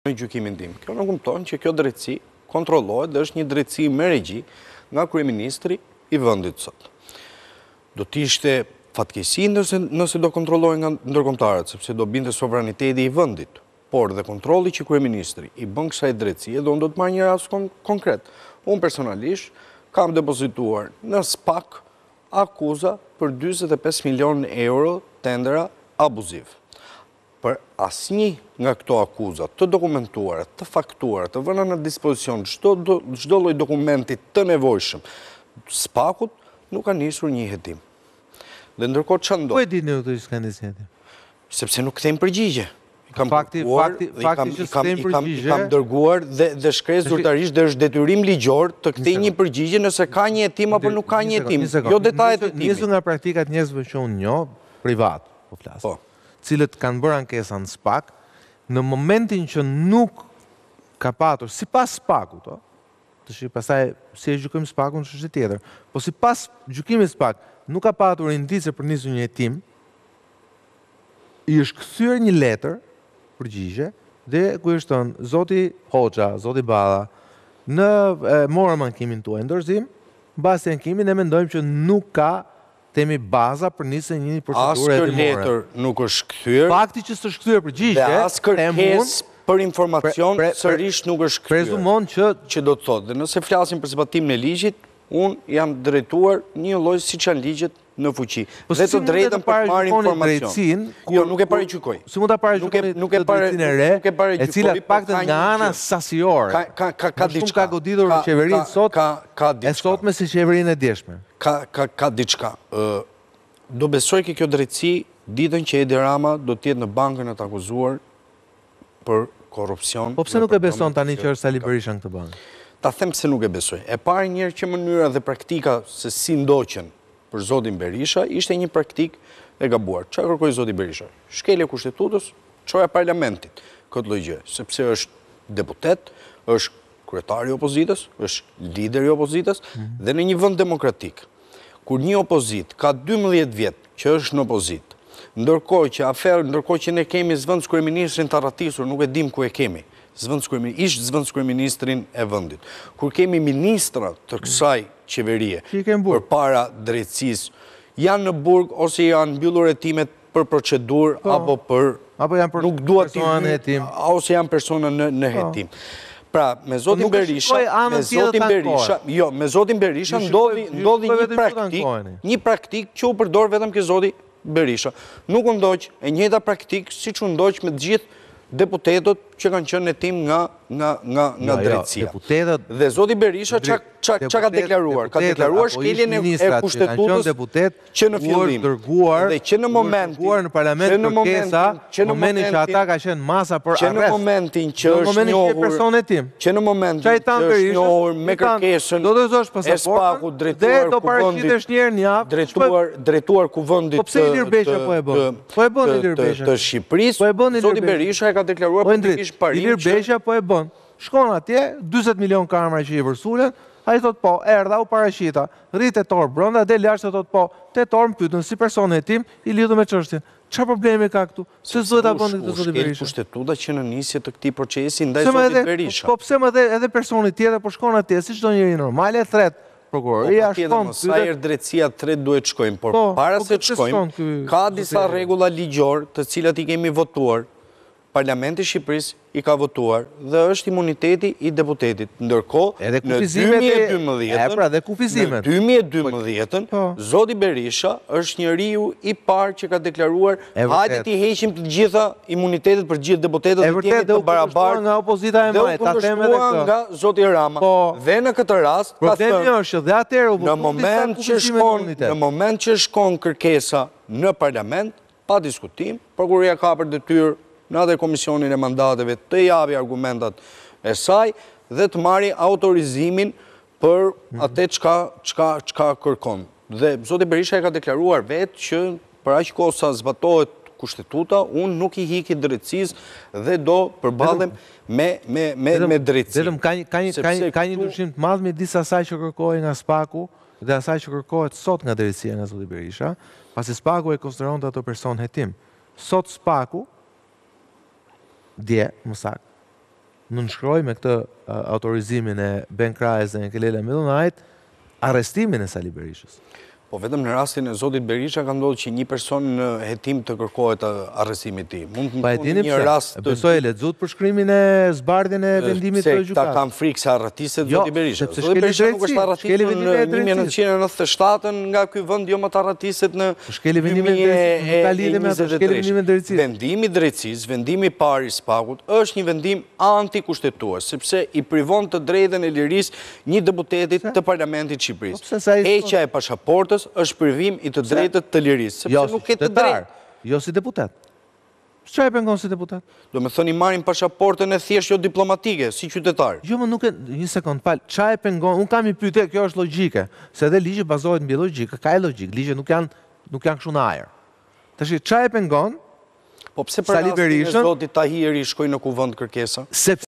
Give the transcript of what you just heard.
Në gjykimin tim. Kjo në kupton që kjo drejtësi kontrollohet dhe është një drejtësi me regji nga kryeministri i vendit sot. Do t'ishte fatkeqësi nëse do kontrollohen nga ndërkombëtarët, sepse do binte sovraniteti i vendit. Por dhe kontrolli që kryeministri i bën kësaj drejtësie, dhe unë do të marr një rast konkret. Unë personalisht kam depozituar në SPAK akuza për 45 milion euro tendera abuziv. Për asnjë nga këto akuzat të dokumentuara, të faktuara, të vëna në dispozicion çdo lloj dokumenti të nevojshëm, SPAK-ut nuk ka nisur një hetim. Dhe ndërkohë ç'a ndodh? Po e dini ju të s'ka nisur hetim? Sepse nuk kthejmë përgjigje. Fakti që s'kthejmë përgjigje. I kam dërguar dhe shkres zyrtarisht dhe është detyrim ligjor të kthej një përgjigje nëse ka një hetim apo nuk ka një hetim. Jo detajet e hetimit. Nisu nga praktikat njerëzve që unë njoh, privat, po flas. Cilët kanë bërë ankesa në SPAK, në momentin që nuk ka patur, si pas SPAK-ut, të shi pasaj si e gjykojmë SPAK-un është tjetër, po si pas gjykimit SPAK, nuk ka patur indice për nisur një hetim, i është kthyer një letër, përgjigje, dhe ku është thënë, zoti Hoxha, zoti Balla, morëm ankimin tuaj ndorëzim, mbasi ankimin ne mendojmë që nuk ka temi baza për nisë një procedurë hetimore. As letër nuk është kthyer. Fakti që s'është kthyer përgjigje, dhe as kërkesë për informacion sërish nuk është kthyer. Prezumon që do të thotë. Dhe nëse flasim për zbatimin e ligjit, unë jam drejtuar një lloj siç janë ligjet në fuqi. Dhe të drejtën për të marrë informacion. Jo, nuk e paraqykoj. Si mund ta paraqykoni drejtsinë e re, e cila paktën nga ana sasiore. Ka diçka. Ka goditur qeverinë sot. E sotme si qeverinë e djeshme. Ka diçka. Do besoj që kjo drejtësi, ditën që Edi Rama do t'jetë në bankën e të akuzuar për korrupsion. Po pse nuk e beson tani që është Sali Berisha në këtë bankë? Ta them se nuk e besoj. E parë njerë që mënyra dhe praktika se si ndoqen për zotin Berisha, ishte një praktik e gabuar. Qa kërkoj zotin Berisha? Shkelje kushtetutës, qoja parlamentit këtë lloj gjë, sepse është deputet, është kryetari i opozitës, është lideri i opozitës, dhe në një vend demokratik, kur një opozit ka 12 vjet që është në opozit, ndërkohë që ne kemi zëvendës kryeministrin të arratisur, nuk e dim ku e kemi, ishtë zëvendës kryeministrin e vendit. Kur kemi ministra të kësaj qeverie për para drejtësisë, janë në burg ose janë mbyllur hetimet për procedur apo për nuk duat ose janë persona në hetim. Pra, me zotin Berisha ndodhi një praktik që u përdor vetëm ke zoti Berisha. Nuk u ndoq e njëjta praktik si që u ndoq me të gjithë deputetët që kanë qenë në hetim nga drejtësia. Dhe zoti Berisha qa ka deklaruar? Ka deklaruar shkeljen e kushtetutës që në fillim. Dhe që në momentin në parlament kërkesa, momentin që ata ka qenë masa për arrest. Që në momentin që është njohur me kërkesën e SPAK-ut drejtuar kuvendit të Shqipërisë, zoti Berisha e ka deklaruar politikisht parim. Ilir Besha po e bën. Shkon atje, 20 milion kamera që i vërsulen, a i thot po, erdha u parashita, rrit e torë brënda, dhe lashtë thot po, te torë më pytën si person e tim, i lidhë me qështjen. Qa problemi ka këtu? Se zdo ta bëndi këtë zotit Berisha? Kushtetuta që në nisje të këti procesi ndaj zotit Berisha. Po pse më edhe personi tjetër, po shkon atje, si qdo njëri normale, thret prokuroria, shkon sa herë drejtësia tret duhet shkojnë, por para se të shkojnë, ka disa rregulla ligjor të cilat i kemi votuar. Parlamenti Shqipërisë i ka votuar dhe është imuniteti i deputetit. Ndërkohë, në 2012, zoti Berisha është njeriu i parë që ka deklaruar hajde ti heqim të gjitha imunitetet për gjithë deputetët dhe t'jemi të barabartë nga opozita e majtë, ta theme dhe këtë. Nga zoti Rama. Dhe në këtë rast, në moment që shkon kërkesa në parlament, pa diskutim, prokuroria ka për detyrë në atë komisionin e mandateve të japi argumentat e saj dhe të marri autorizimin për atë çka kërkon. Dhe zoti Berisha e ka deklaruar vetë që për aq kohë sa zbatohet kushtetuta, unë nuk i hiki drejtësisë dhe do përballem me drejtësi. Ka një ndryshim të madh midis asaj që kërkohej nga SPAK-u dhe asaj që kërkohet sot nga drejtësia nga zoti Berisha, pasi SPAK-u e konsideronte ato person hetim. Sot SPAK-u dje, më saktë, nënshkroj me këtë autorizimin e Ben Krajës dhe Kelela Millonajt arrestimin e Sali Berishës. Po vetëm në rastin e zotit Berisha ka ndodhur që një person në hetim të kërkohet arrestimi i tij. Mund të ndodhë një rast të besoj e lexuat për shkrimin e zbardhjen e vendimit të gjykatës. Ta kanë frikë se arratiset zoti Berisha. Sepse Zoti Berisha nuk është arratitur në 1997 nga ky vend, jo më të arratiset në 2023. Vendimi i drejtësisë, vendimi i parë i SPAK-ut është një vendim antikushtetues, sepse i privon të drejtën e lirisë një deputetit të Parlamentit të Shqipërisë. Heqja e pasaportës është privim i të drejtët të lirisë, sepse nuk ke të drejtë. Jo si deputet. Çfarë e pengon si deputet? Do me thënë i marrin pasaportën e thjesht jo diplomatike, si qytetar. Jo, më nuk e, një sekund, fal, çfarë e pengon? Unë kam i pyetje, kjo është logjike, se edhe ligji bazohet mbi logjikë, ka e logjik, ligjet nuk janë kështu në ajër. Tash çfarë e pengon? Po pse për rastin e zotit Tahiri shkoi në kuvend kërkesa?